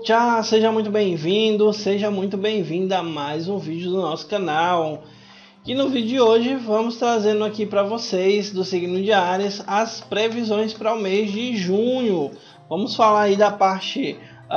Tchau, seja muito bem-vindo, seja muito bem-vinda a mais um vídeo do nosso canal. E no vídeo de hoje vamos trazendo aqui para vocês do signo de Áries as previsões para o mês de junho. Vamos falar aí da parte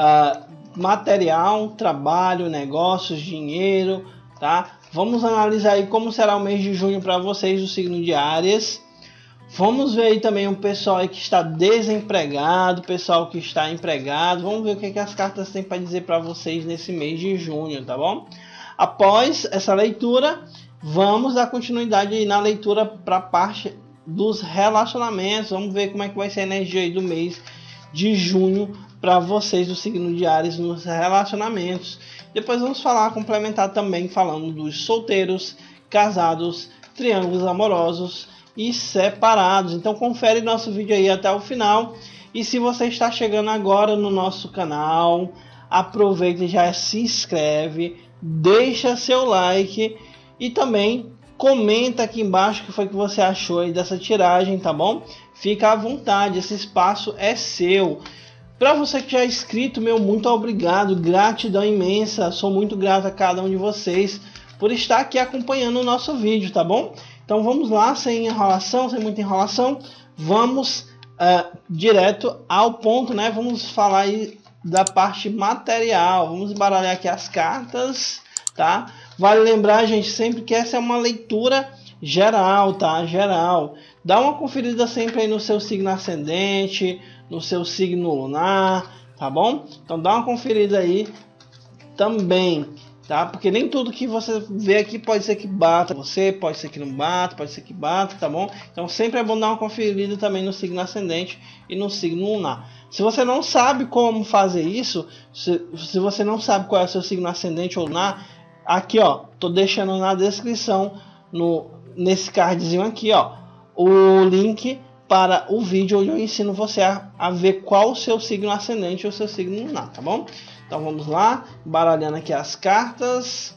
material, trabalho, negócios, dinheiro, tá? Vamos analisar aí como será o mês de junho para vocês do signo de Áries. Vamos ver aí também o pessoal aí que está desempregado, o pessoal que está empregado. Vamos ver o que as cartas têm para dizer para vocês nesse mês de junho, tá bom? Após essa leitura, vamos dar continuidade aí na leitura para a parte dos relacionamentos. Vamos ver como é que vai ser a energia aí do mês de junho para vocês do signo de Áries nos relacionamentos. Depois vamos complementar também falando dos solteiros, casados, triângulos amorosos e separados. Então confere nosso vídeo aí até o final. E se você está chegando agora no nosso canal, aproveita e já se inscreve, deixa seu like e também comenta aqui embaixo o que foi que você achou aí dessa tiragem, tá bom? Fica à vontade, esse espaço é seu. Para você que já é inscrito, meu muito obrigado, gratidão imensa, sou muito grato a cada um de vocês por estar aqui acompanhando o nosso vídeo, tá bom? Então vamos lá, sem enrolação, sem muita enrolação, vamos direto ao ponto, né? Vamos falar aí da parte material, vamos embaralhar aqui as cartas, tá? Vale lembrar, gente, sempre que essa é uma leitura geral, tá? Geral. Dá uma conferida sempre aí no seu signo ascendente, no seu signo lunar, tá bom? Então dá uma conferida aí também, tá? Porque nem tudo que você vê aqui pode ser que bata você, pode ser que não bata, pode ser que bata, tá bom? Então sempre é bom dar uma conferida também no signo ascendente e no signo lunar. Se você não sabe como fazer isso, se você não sabe qual é o seu signo ascendente ou lunar, aqui ó, tô deixando na descrição, nesse cardzinho aqui ó, o link para o vídeo onde eu ensino você a ver qual o seu signo ascendente ou o seu signo lunar, tá bom? Então vamos lá, baralhando aqui as cartas.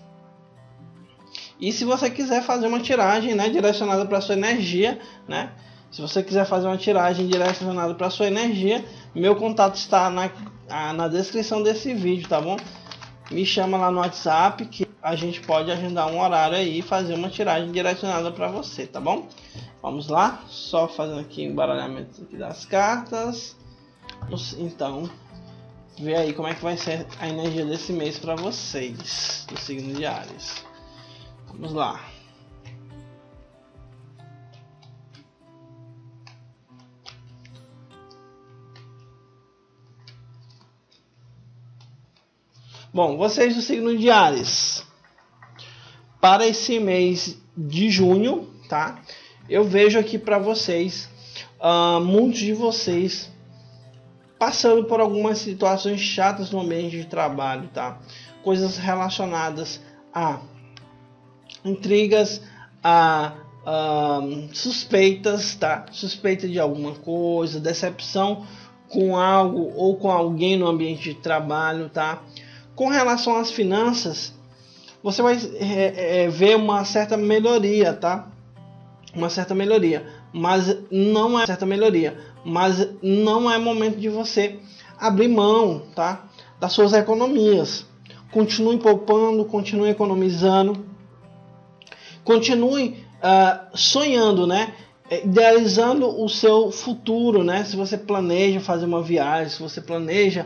E se você quiser fazer uma tiragem, né, direcionada para sua energia, né? Se você quiser fazer uma tiragem direcionada para sua energia, meu contato está na descrição desse vídeo, tá bom? Me chama lá no WhatsApp que a gente pode agendar um horário aí e fazer uma tiragem direcionada para você, tá bom? Vamos lá, só fazendo aqui o embaralhamento aqui das cartas. Então, vê aí como é que vai ser a energia desse mês para vocês do signo de Áries. Vamos lá. Bom, vocês do signo de Áries, para esse mês de junho, tá? Eu vejo aqui para vocês, muitos de vocês passando por algumas situações chatas no ambiente de trabalho, tá? Coisas relacionadas a intrigas, a suspeitas, tá? Suspeita de alguma coisa, decepção com algo ou com alguém no ambiente de trabalho, tá? Com relação às finanças, você vai ver uma certa melhoria, tá? Uma certa melhoria, mas não é momento de você abrir mão, tá? Das suas economias. Continue poupando, continue economizando, continue sonhando, né? Idealizando o seu futuro, né? Se você planeja fazer uma viagem, se você planeja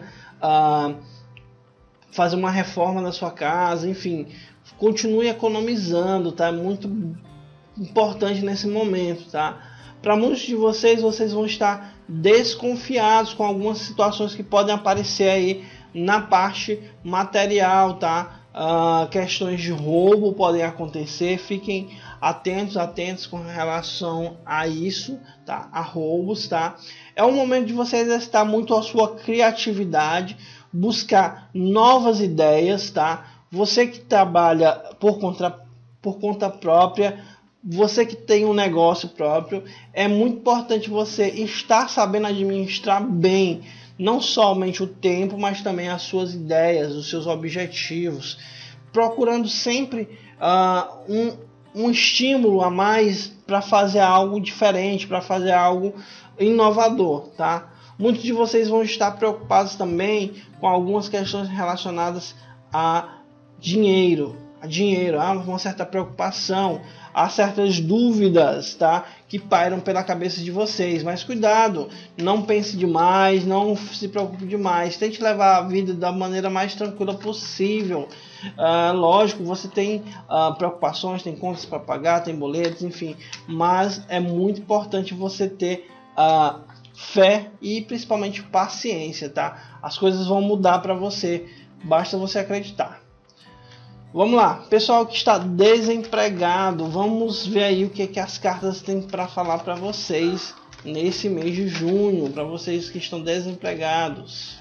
fazer uma reforma na sua casa, enfim, continue economizando, tá? É muito importante nesse momento, tá? Para muitos de vocês vão estar desconfiados com algumas situações que podem aparecer aí na parte material, tá? Questões de roubo podem acontecer, fiquem atentos com relação a isso, tá? A roubos, tá? É um momento de você exercitar muito a sua criatividade, buscar novas ideias, tá? Você que trabalha por conta própria, você que tem um negócio próprio, é muito importante você estar sabendo administrar bem, não somente o tempo, mas também as suas ideias, os seus objetivos, procurando sempre um estímulo a mais para fazer algo diferente, para fazer algo inovador, tá? Muitos de vocês vão estar preocupados também com algumas questões relacionadas a dinheiro. Há uma certa preocupação, há certas dúvidas, tá, que pairam pela cabeça de vocês. Mas cuidado, não pense demais, não se preocupe demais. Tente levar a vida da maneira mais tranquila possível. Lógico, você tem preocupações, tem contas para pagar, tem boletos, enfim. Mas é muito importante você ter fé e principalmente paciência, tá? As coisas vão mudar para você, basta você acreditar. Vamos lá, pessoal que está desempregado, vamos ver aí o que as cartas têm para falar para vocês nesse mês de junho, para vocês que estão desempregados.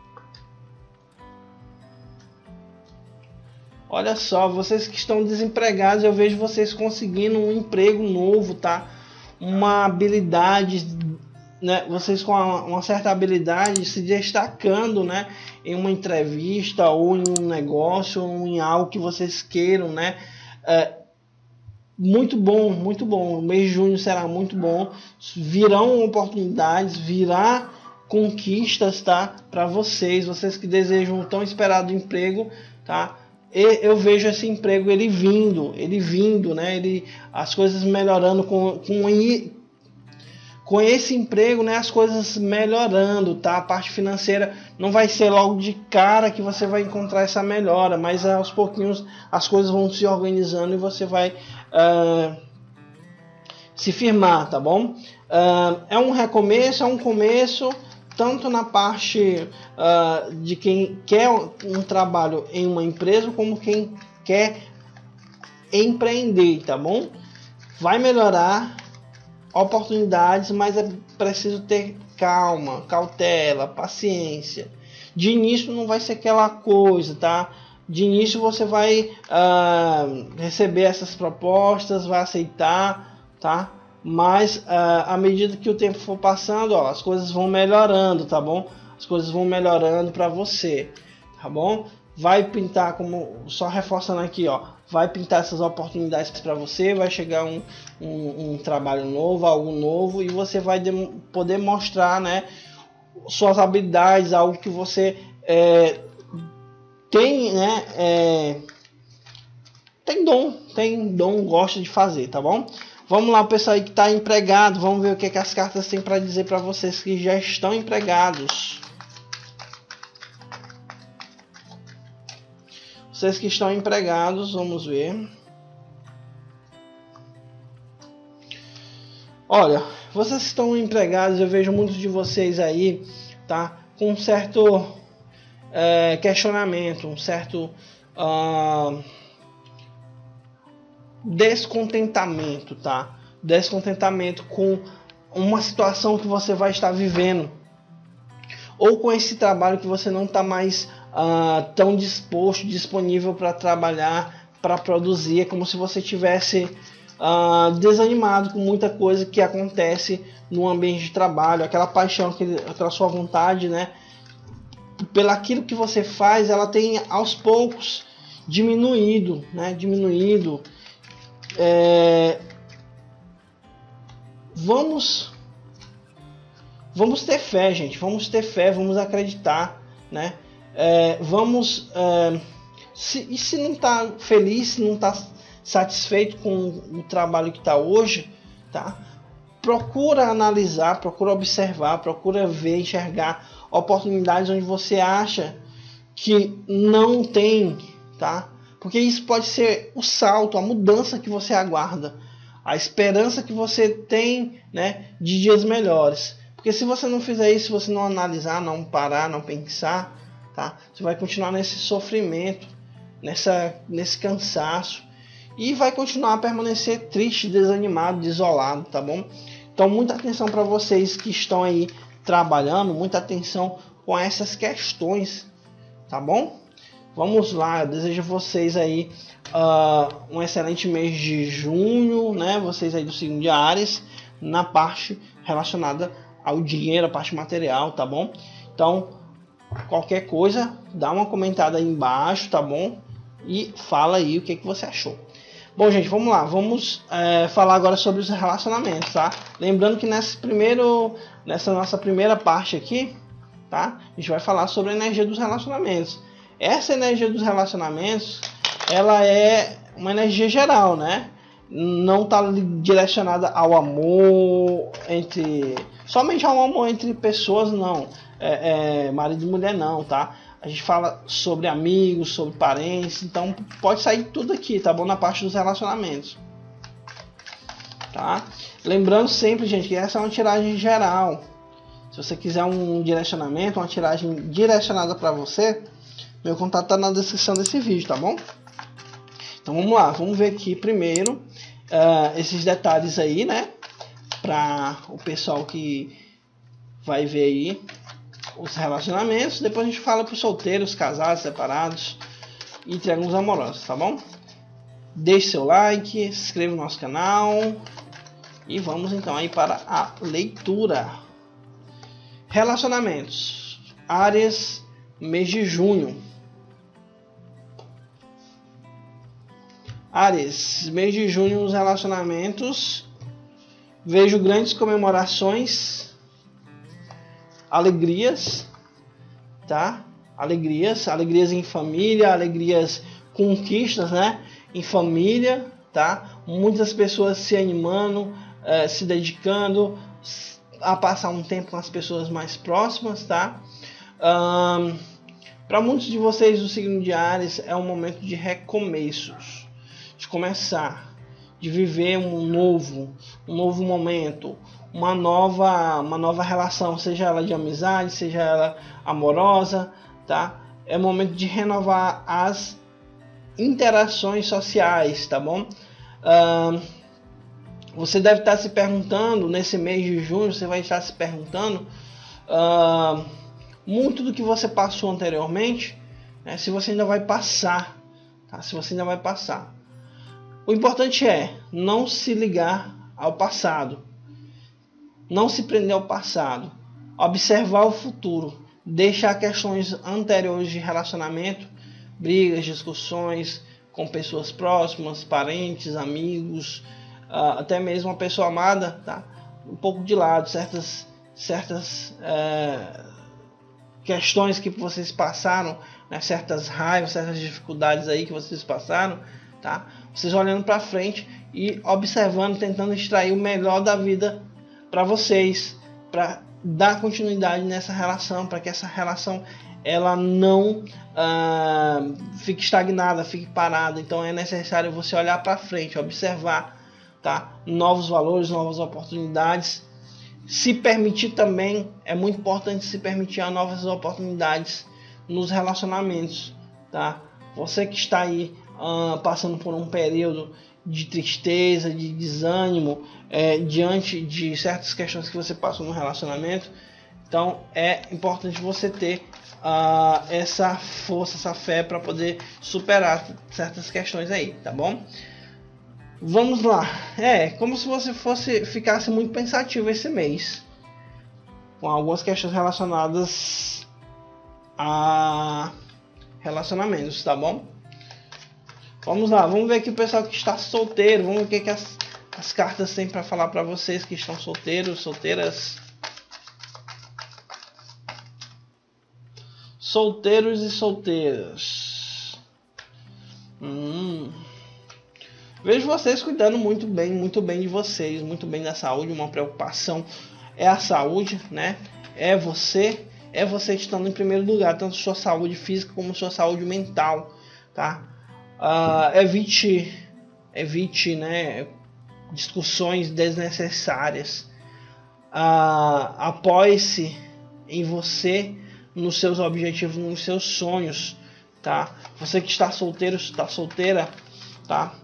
Olha só, vocês que estão desempregados, eu vejo vocês conseguindo um emprego novo, tá? Uma habilidade, né? Vocês com uma certa habilidade se destacando, né? Em uma entrevista ou em um negócio ou em algo que vocês queiram, né? Muito bom, muito bom. O mês de junho será muito bom. Virão oportunidades, virá conquistas, tá? Para vocês que desejam o tão esperado emprego, tá? Eu vejo esse emprego ele vindo, né? As coisas melhorando com esse emprego, né, as coisas melhorando, tá? A parte financeira não vai ser logo de cara que você vai encontrar essa melhora, mas aos pouquinhos as coisas vão se organizando e você vai se firmar, tá bom? É um recomeço, é um começo, tanto na parte de quem quer um trabalho em uma empresa, como quem quer empreender, tá bom? Vai melhorar oportunidades, mas é preciso ter calma, cautela, paciência. De início não vai ser aquela coisa, tá? De início você vai receber essas propostas, vai aceitar, tá? Mas à medida que o tempo for passando, ó, as coisas vão melhorando, tá bom? As coisas vão melhorando para você, tá bom? Vai pintar, como só reforçando aqui, ó, vai pintar essas oportunidades para você, vai chegar um trabalho novo, algo novo, e você vai poder mostrar, né, suas habilidades, algo que você tem, né, tem dom, gosta de fazer, tá bom? Vamos lá, pessoal aí que está empregado, vamos ver o que as cartas têm para dizer para vocês que já estão empregados. Vocês que estão empregados, vamos ver. Olha, vocês que estão empregados, eu vejo muitos de vocês aí, tá? Com um certo questionamento, um certo descontentamento, tá? Descontentamento com uma situação que você vai estar vivendo, ou com esse trabalho que você não está mais tão disponível para trabalhar, para produzir. É como se você tivesse desanimado com muita coisa que acontece no ambiente de trabalho, aquela paixão, aquela sua vontade, né, pelaquilo que você faz, ela tem aos poucos diminuído, né, Vamos ter fé, gente, vamos ter fé, vamos acreditar, né? Se não está feliz, se não está satisfeito com o trabalho que está hoje, tá? Procura analisar, procura observar, procura ver, enxergar oportunidades onde você acha que não tem, tá? Porque isso pode ser o salto, a mudança que você aguarda, a esperança que você tem, né, de dias melhores. Porque se você não fizer isso, se você não analisar, não parar, não pensar, tá? Você vai continuar nesse sofrimento, nesse cansaço, e vai continuar a permanecer triste, desanimado, desolado, tá bom? Então muita atenção para vocês que estão aí trabalhando, muita atenção com essas questões, tá bom? Vamos lá, eu desejo a vocês aí um excelente mês de junho, né? Vocês aí do signo de Áries, na parte relacionada ao dinheiro, a parte material, tá bom? Então, qualquer coisa, dá uma comentada aí embaixo, tá bom? E fala aí o que você achou. Bom, gente, vamos lá. Vamos falar agora sobre os relacionamentos, tá? Lembrando que nessa nossa primeira parte aqui, tá? A gente vai falar sobre a energia dos relacionamentos. Essa energia dos relacionamentos, ela é uma energia geral, né? Não está direcionada ao amor somente ao amor entre pessoas, não. Marido e mulher, não, tá? A gente fala sobre amigos, sobre parentes, então pode sair tudo aqui, tá bom? Na parte dos relacionamentos, tá? Lembrando sempre, gente, que essa é uma tiragem geral. Se você quiser um direcionamento, uma tiragem direcionada para você, meu contato tá na descrição desse vídeo, tá bom? Então vamos lá, vamos ver aqui primeiro esses detalhes aí, né? Para o pessoal que vai ver aí os relacionamentos. Depois a gente fala para os solteiros, casados, separados e triângulos amorosos, tá bom? Deixe seu like, se inscreva no nosso canal e vamos então aí para a leitura. Relacionamentos, Áries, mês de junho. Áries, mês de junho, os relacionamentos. Vejo grandes comemorações, alegrias, tá? Alegrias em família, alegrias, conquistas, né? Em família, tá? Muitas pessoas se animando, se dedicando a passar um tempo com as pessoas mais próximas, tá? Para muitos de vocês do signo de Áries é um momento de recomeços, de começar, de viver um novo momento, uma nova relação, seja ela de amizade, seja ela amorosa, tá? É momento de renovar as interações sociais, tá bom? Você deve estar se perguntando, nesse mês de junho, você vai estar se perguntando muito do que você passou anteriormente, né? Se você ainda vai passar, tá? Se você ainda vai passar. O importante é não se ligar ao passado, não se prender ao passado, observar o futuro, deixar questões anteriores de relacionamento, brigas, discussões com pessoas próximas, parentes, amigos, até mesmo uma pessoa amada, tá? Um pouco de lado, certas questões que vocês passaram, né? Certas raivas, certas dificuldades aí que vocês passaram, tá? Vocês olhando para frente e observando, tentando extrair o melhor da vida para vocês, para dar continuidade nessa relação, para que essa relação ela não fique estagnada, fique parada. Então é necessário você olhar para frente, observar, tá? Novos valores, novas oportunidades. Se permitir também, é muito importante se permitir novas oportunidades nos relacionamentos, tá? Você que está aí passando por um período de tristeza, de desânimo, diante de certas questões que você passou no relacionamento, então é importante você ter essa força, essa fé para poder superar certas questões aí, tá bom? Vamos lá. Como se você ficasse muito pensativo esse mês, com algumas questões relacionadas a relacionamentos, tá bom? Vamos lá, vamos ver aqui o pessoal que está solteiro, vamos ver o que as cartas têm para falar para vocês que estão solteiros, solteiras. Solteiros e solteiras. Vejo vocês cuidando muito bem de vocês, muito bem da saúde. Uma preocupação é a saúde, né? É você estando em primeiro lugar, tanto sua saúde física como sua saúde mental, tá? Evite, né, discussões desnecessárias. Apoie-se em você, nos seus objetivos, nos seus sonhos, tá? Você que está solteiro, está solteira, tá?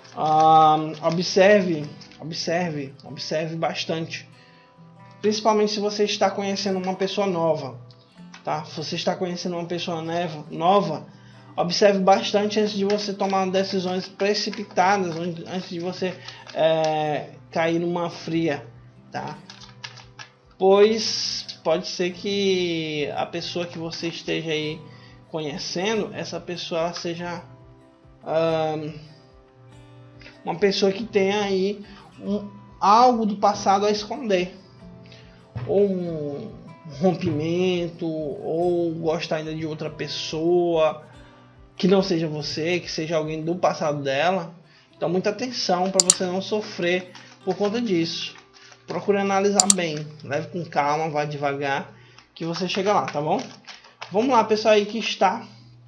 Observe bastante, principalmente se você está conhecendo uma pessoa nova, tá? Se você está conhecendo uma pessoa nova, observe bastante antes de você tomar decisões precipitadas, antes de você cair numa fria, tá? Pois pode ser que a pessoa que você esteja aí conhecendo, essa pessoa seja uma pessoa que tem aí algo do passado a esconder, ou um rompimento, ou gosta ainda de outra pessoa que não seja você, que seja alguém do passado dela. Então muita atenção para você não sofrer por conta disso. Procure analisar bem, leve com calma, vá devagar, que você chega lá, tá bom? Vamos lá, pessoal aí que está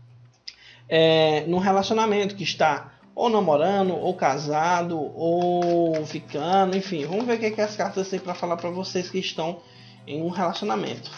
num relacionamento, que está ou namorando, ou casado, ou ficando, enfim. Vamos ver o que as cartas têm para falar para vocês que estão em um relacionamento.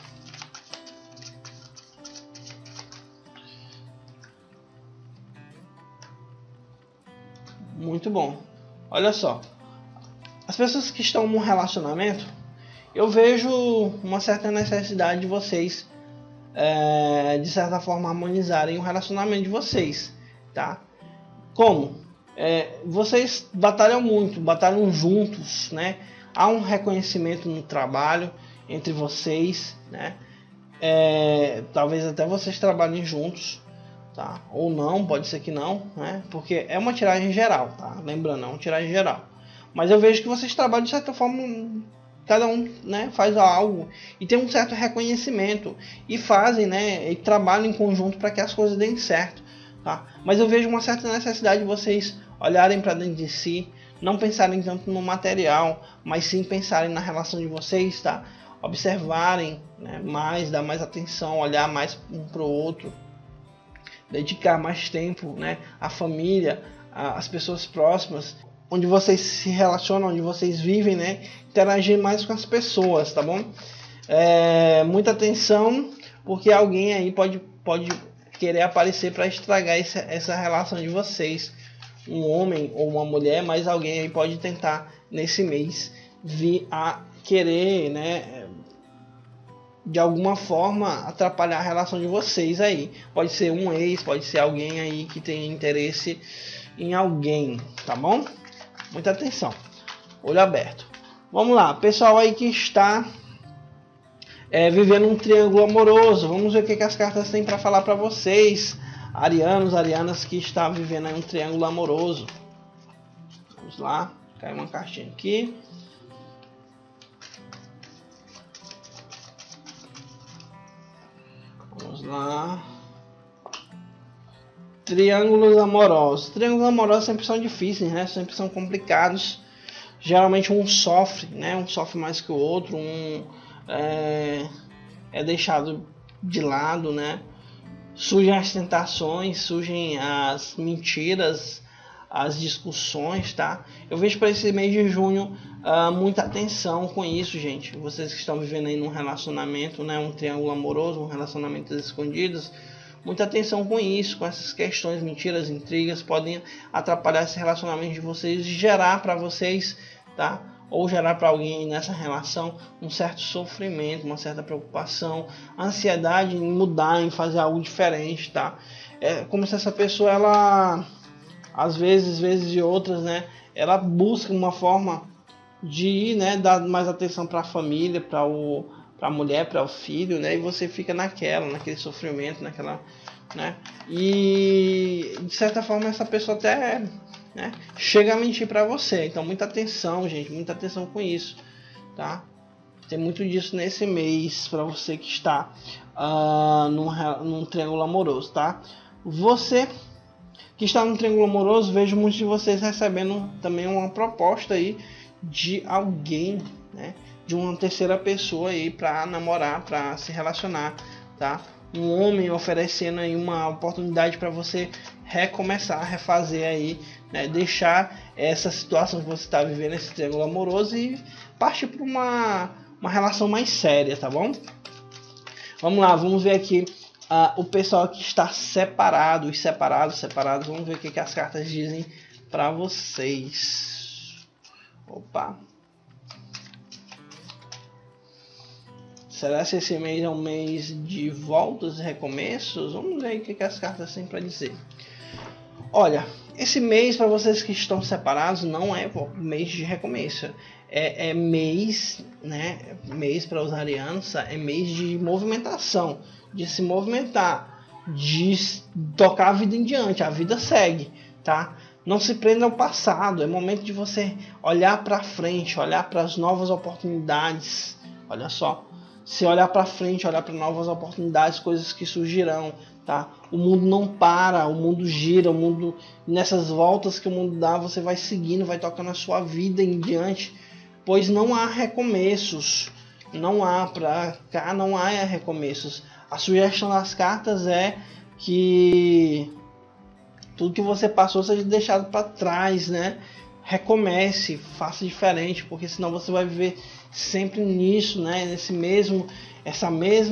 Muito bom. Olha só. As pessoas que estão num relacionamento, eu vejo uma certa necessidade de vocês, de certa forma, harmonizarem o relacionamento de vocês, tá? Como? Vocês batalham muito, batalham juntos, né? Há um reconhecimento no trabalho entre vocês, né? Talvez até vocês trabalhem juntos, tá? Ou não, pode ser que não, né? Porque é uma tiragem geral, tá? Lembrando, é uma tiragem geral. Mas eu vejo que vocês trabalham de certa forma, cada um, né, faz algo e tem um certo reconhecimento e fazem, né, e trabalham em conjunto para que as coisas deem certo, tá? Mas eu vejo uma certa necessidade de vocês olharem para dentro de si, não pensarem tanto no material, mas sim pensarem na relação de vocês, tá? Observarem, né, mais, dar mais atenção, olhar mais um para o outro, dedicar mais tempo, né, à família, às pessoas próximas, onde vocês se relacionam, onde vocês vivem, né? Interagir mais com as pessoas, tá bom? Muita atenção, porque alguém aí pode querer aparecer para estragar essa relação de vocês. Um homem ou uma mulher, mas alguém aí pode tentar, nesse mês, vir a querer, né? De alguma forma, atrapalhar a relação de vocês aí. Pode ser um ex, pode ser alguém aí que tem interesse em alguém, tá bom? Muita atenção, olho aberto. Vamos lá, pessoal aí que está vivendo um triângulo amoroso. Vamos ver o que as cartas têm para falar para vocês, arianos, arianas que estão vivendo aí um triângulo amoroso. Vamos lá, cai uma cartinha aqui. Vamos lá. Triângulos amorosos. Triângulos amorosos sempre são difíceis, né? Sempre são complicados. Geralmente um sofre, né? Um sofre mais que o outro. Um é deixado de lado, né? Surgem as tentações, surgem as mentiras, as discussões, tá? Eu vejo para esse mês de junho muita atenção com isso, gente. Vocês que estão vivendo aí num relacionamento, né? Um triângulo amoroso, um relacionamento escondidos. Muita atenção com isso, com essas questões, mentiras, intrigas, podem atrapalhar esse relacionamento de vocês e gerar para vocês, tá? Ou gerar para alguém nessa relação um certo sofrimento, uma certa preocupação, ansiedade em mudar, em fazer algo diferente, tá? É como se essa pessoa, ela, às vezes e outras, né? Ela busca uma forma de, né, dar mais atenção para a família, para a mulher, para o filho, né? E você fica naquele sofrimento, naquela, né? E de certa forma essa pessoa até, né, chega a mentir para você. Então muita atenção, gente, muita atenção com isso, tá? Tem muito disso nesse mês para você que está num triângulo amoroso, tá? Você que está num triângulo amoroso, vejo muitos de vocês recebendo também uma proposta aí de alguém, né? De uma terceira pessoa aí para namorar, para se relacionar, tá? Um homem oferecendo aí uma oportunidade para você recomeçar, refazer aí, né? Deixar essa situação que você está vivendo, esse triângulo amoroso, e partir para uma relação mais séria, tá bom? Vamos lá, vamos ver aqui o pessoal que está separado, os separados, vamos ver o que as cartas dizem para vocês. Opa! Será que esse mês é um mês de voltas e recomeços? Vamos ver o que as cartas têm para dizer. Olha, esse mês para vocês que estão separados não é mês de recomeço. É mês, né? Mês para os arianos é mês de movimentação, de se movimentar, de tocar a vida em diante. A vida segue, tá? Não se prenda ao passado. É momento de você olhar para frente, olhar para as novas oportunidades. Olha só, se olhar para frente, olhar para novas oportunidades, coisas que surgirão, tá? O mundo não para, o mundo gira, o mundo, nessas voltas que o mundo dá, você vai seguindo, vai tocando a sua vida em diante, pois não há recomeços. Não há para cá, não há recomeços. A sugestão das cartas é que tudo que você passou seja deixado para trás, né? Recomece, faça diferente, porque senão você vai viver sempre nisso, né? Essas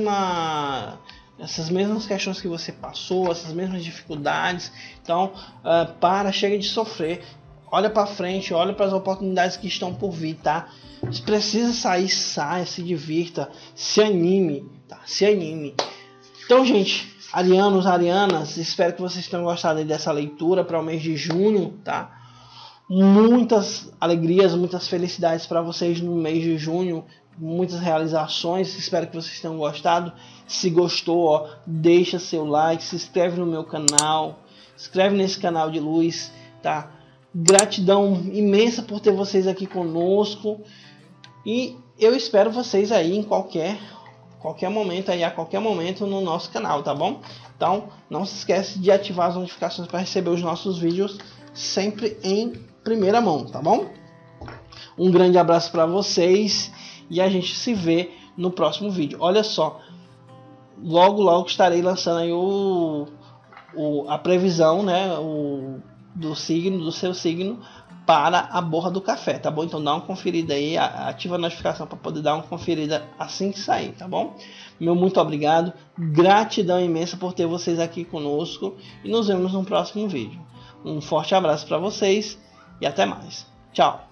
mesmas questões que você passou, essas mesmas dificuldades. Então, chega de sofrer. Olha para frente, olha para as oportunidades que estão por vir, tá? Se precisa sair, saia, se divirta, se anime, tá? Se anime. Então, gente, arianos, arianas, espero que vocês tenham gostado dessa leitura para o mês de junho, tá? Muitas alegrias, muitas felicidades para vocês no mês de junho, muitas realizações, espero que vocês tenham gostado. Se gostou, ó, deixa seu like, se inscreve no meu canal, inscreve nesse canal de luz, tá? Gratidão imensa por ter vocês aqui conosco e eu espero vocês aí em qualquer momento aí, a qualquer momento no nosso canal, tá bom? Então não se esquece de ativar as notificações para receber os nossos vídeos sempre em primeira mão, tá bom? Um grande abraço para vocês e a gente se vê no próximo vídeo. Olha só, logo estarei lançando aí a previsão, né, do seu signo para a borra do café, tá bom? Então dá uma conferida aí, ativa a notificação para poder dar uma conferida assim que sair, tá bom? Meu muito obrigado, gratidão imensa por ter vocês aqui conosco e nos vemos no próximo vídeo. Um forte abraço para vocês e até mais. Tchau!